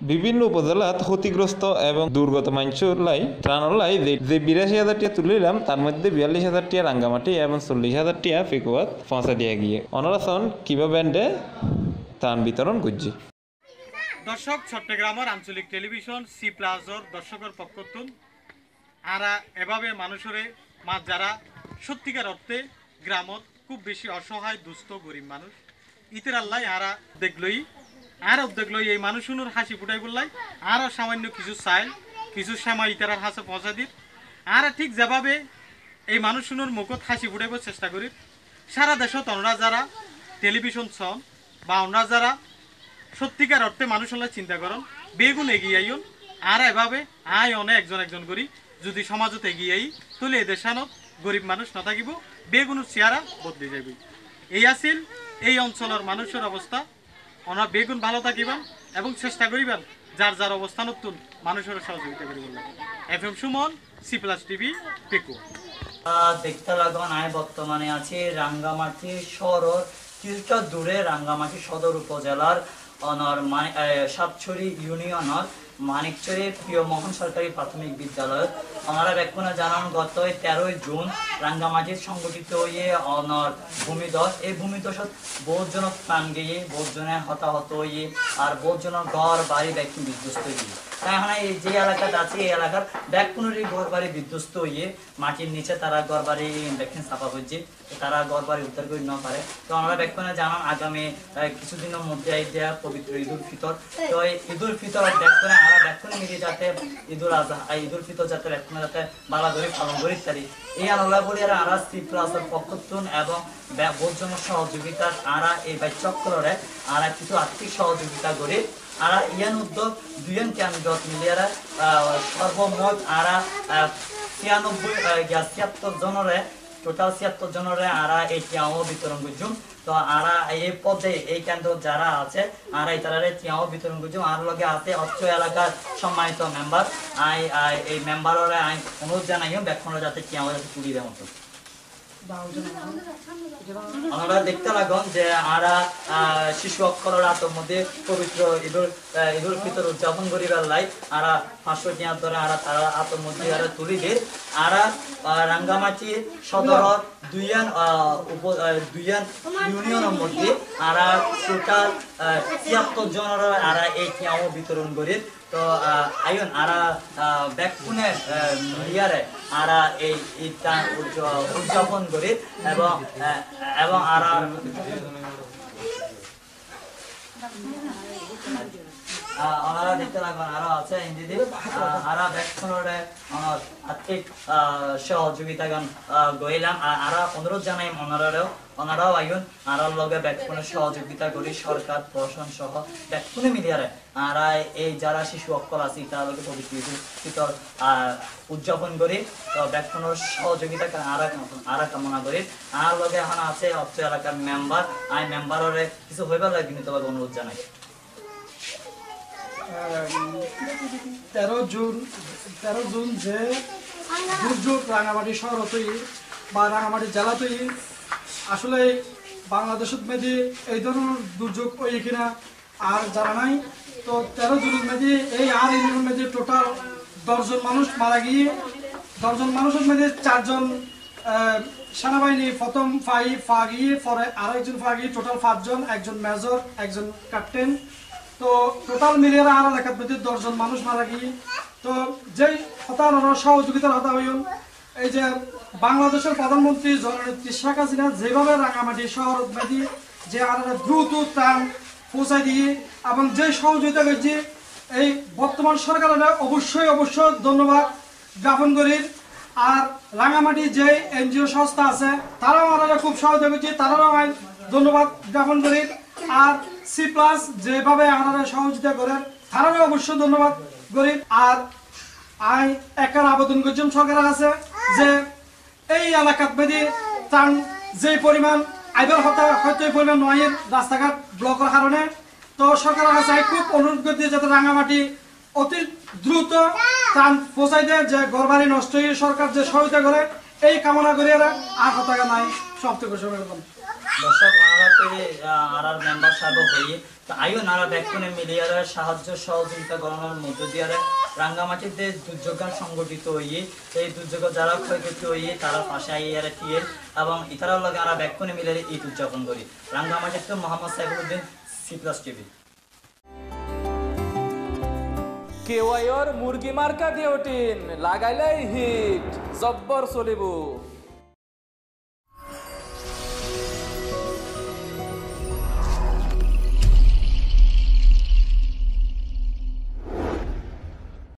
বিভিন্ন উপজেলাত ক্ষতিগ্রস্ত এবং দুর্গত মানুষের লাই ত্রাণর লাই যে ৮২,০০০ টাকা তুলিলাম তার মধ্যে ৪২,০০০ টাকা রাঙ্গামাটি এবং ৪০,০০০ টাকা ফেকুয়াত পৌঁছা দিয়ে গিয়ে অনারাসন কিভাবে ত্রাণ বিতরণ করছি। দর্শক চট্টগ্রামের আঞ্চলিক টেলিভিশন CPLUSTV দর্শকের পক্ষতুন আরা এভাবে মানুষের যারা সত্যিকার অর্থে গ্রামত খুব বেশি অসহায় দুস্থ গরিব মানুষ ইতের আল্লাহ আরা দেখলই এই মানুষগুলোর হাসি ফুটাই বললাই আরও সামান্য কিছু চাই কিছু সময় ইতারার হাসে পৌঁছা দিত আর ঠিক যেভাবে এই মানুষগুলোর মুখত হাসি ফুটাইবার চেষ্টা করি সারা দেশত আমরা যারা টেলিভিশন ছন বা আমরা যারা সত্যিকার অর্থে মানুষের চিন্তা করেন বেগুন এগিয়ে আইন আর এভাবে অনেক একজন করি যদি সমাজত এগিয়ে আই তুলে এ দেশানত গরিব মানুষ না থাকিব বেগুনের চেহারা বদলে যাবে। এই আসিল এই অঞ্চলের মানুষের অবস্থা। ওনারা বেগুন ভালো থাকিবেন এবং চেষ্টা করিবেন যার যার অবস্থা নতুন মানুষের সহযোগিতা করিবেন। FM সুমন CPLUSTV পেকু দেখতে লাগুন আয় বর্তমানে আছে রাঙ্গামাটি শহর কিছুটা দূরে রাঙ্গামাটি সদর উপজেলার অনর সাতছড়ি ইউনিয়নের মানিকচরে প্রিয় মোহন সরকারি প্রাথমিক বিদ্যালয় ওনারা ব্যাকুণা জানান গত 13 জুন রাঙ্গামাটির সংগঠিত হয়ে অনর ভূমিধস এই ভূমিধসত বহুত জন প্রাণ গিয়ে বহুত জনের হতাহত হয়ে আর বহুত জনের ঘর বাড়ি ব্যাকুণ বিধ্বস্ত হয়ে এখন এই যে এলাকাটা আছে এই এলাকার ব্যাকুণেরই ঘর বাড়ি বিধ্বস্ত হয়ে মাটির নিচে তারা ঘর বাড়ি ব্যাকুণ চাপা করছে তারা ঘর বাড়ি উদ্ধার করে না পারে। তো ওনারা ব্যাকুণা জানান আগামী কিছুদিনের মধ্যে এই দেয়া পবিত্র ঈদুল ফিতর। তো এই ঈদুল ফিতর ব্যাকুণে আমরা ব্যাকুণে মিলে যাতে ঈদুল আজহা ঈদুল ফিতর যাতে ব্যাকুণে যাতে বালা করে পালন করি ইত্যাদি এই আলোলা বলি আমরা CPLUSTV পক্ষতুন এবং বহুজন সহযোগিতা আমরা এই চক্রে আমরা কিছু আর্থিক সহযোগিতা করি আর ইয়ান উদ্যোগ দুইজন কেন্দ্র মিলিয়ে সর্বমোট আমরা 76 জনরে টোটাল 76 জনরে আমরা এই টিয়াও বিতরণ করছুম। তো আমরা এই পদে এই কেন্দ্র যারা আছে আমরা তারা টিয়াও বিতরণ করছুম আর লগে আছে অত্র এলাকার সম্মানিত মেম্বার এই মেম্বাররে অনুরোধ জানাইও ব্যাখ্যা যাতে টিয়াও যাতে তুলি দেওয়ার মতো আমরা দেখতে লাগুন যে আমরা শিশু অক্ষর রাতের মধ্যে পবিত্র ঈদুল ফিতর উদযাপন করিবার লাই আমরা 500 টিয়া ধরে আমরা তারা আতর মধ্যে তুলি দিই আমরা রাঙ্গামাটি সদর দুইয়ান ইউনিয়নের মধ্যে আমরা টোটাল 76 জনের আমরা এই টিয়াও বিতরণ করি। তো আইন আরা ব্যাকুনে মিলিয়ারে আরা এই ঈদটা উদযাপন করি এবং আরা ওনারা দেখতে লাগবেন আরো আছে ইন্দিদি আরা ব্যাকুনে আর্থিক সহযোগিতা গইলাম আরা অনুরোধ জানাই ওনারাও আইন আরার লগে ব্যাকুনে সহযোগিতা করি সরকার প্রশাসন সহ ব্যাকুনে মিলিয়ারে আরা এই যারা শিশু অক্ষর আছে তার লগে পবিত্র ঈদুল ফিতর উদযাপন করি। তো ব্যাকুনের সহযোগিতা আরা কামনা করি আর লগে এখন আছে অত্র এলাকার মেম্বার মেম্বারের কিছু হইবার লাগে বিনীতভাবে অনুরোধ জানাই। 13 জুন যে দুর্যোগ রাঙামাটি শহরতই বা রাঙামাটি জেলাতেই আসলে বাংলাদেশের মেয়েদের এই ধরনের দুর্যোগ ওই কিনা আর জানা নাই। তো 13 জুনের মেয়েদে এই আর ইউনিয়নের মেয়েদের টোটাল 10 জন মানুষ মারা গিয়ে 10 জন মানুষের মেয়েদের 4 জন সেনাবাহিনী প্রথম ফা গিয়ে পরে আরো একজন ফা গিয়ে টোটাল 5 জন একজন মেজর একজন ক্যাপ্টেন। তো টোটাল মিলিয়ে আর এলাকার মধ্যে 10 জন মানুষ মারা গিয়ে তো যেই হতাহত সহযোগিতার হতা হইল এই যে বাংলাদেশের প্রধানমন্ত্রী জননেত্রী শেখ হাসিনা যেভাবে রাঙামাটি শহর মেদি যে আর দ্রুত ত্রাণ পৌঁছাই দিয়ে এবং যে সহযোগিতা করছে এই বর্তমান সরকারের অবশ্যই ধন্যবাদ জ্ঞাপন করি। আর রাঙামাটি যে NGO সংস্থা আছে তারাও আমরা খুব সহযোগিতা করছে তারাও ধন্যবাদ জ্ঞাপন করি। আর CPLUS যেভাবে আমরা সহযোগিতা করেন তারাও অবশ্যই ধন্যবাদ করি। আর একার আবেদন করছিলাম সরকারের আছে যে এই এলাকার বেদি ত্রাণ যে পরিমাণ আইবার হয়তো এই পরিমাণ নয় রাস্তাঘাট ব্লকের কারণে। তো সরকারের কাছে খুব অনুরোধ করতে যাতে রাঙামাটি অতি দ্রুত ত্রাণ পৌঁছাই দেয় যে ঘরবাড়ি নষ্ট হয়ে সরকার যে সহায়তা করে এই কামনা করিয়ে আর হতাকা নাই সব থেকে দর্শক বাংলাতে আর মেম্বার সাহেব হয়ে তো আইও নারা ব্যাকুনে মিলিয়ারে সাহায্য সহযোগিতা করানোর মধ্য দিয়ে রাঙ্গামাটিতে দুর্যোগ সংগঠিত হইয়ে এই দুর্যোগ যারা ক্ষয়ক্ষতি হইয়ে তারা পাশে আইয়ারে টিয়ে এবং ইতারাও লাগে আমরা ব্যাকুনে মিলিয়ে ঈদ উদযাপন করি। রাঙ্গামাটিতে মোহাম্মদ সাইফুদ্দিন, CPLUSTV। কেওয়াইর মুরগি মার্কা দিয়ে ওটিন লাগাইলেই হিট জব্বর চলিব।